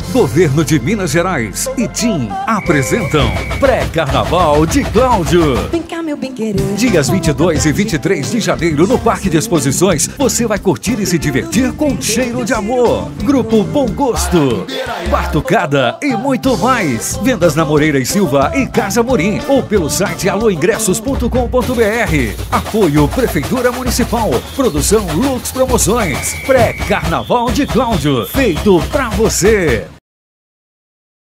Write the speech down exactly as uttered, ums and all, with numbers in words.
Governo de Minas Gerais e TIM apresentam Pré-Carnaval de Cláudio. Vem cá, meu bem-querer. Dias vinte e dois e vinte e três de janeiro no Parque de Exposições, você vai curtir e se divertir com Cheiro de Amor, Grupo Bom Gosto, Batucada e muito mais. Vendas na Moreira e Silva e Casa Morim ou pelo site alô ingressos ponto com ponto br. Apoio Prefeitura Municipal. Produção Lux Promoções. Pré-Carnaval de Cláudio, feito pra você.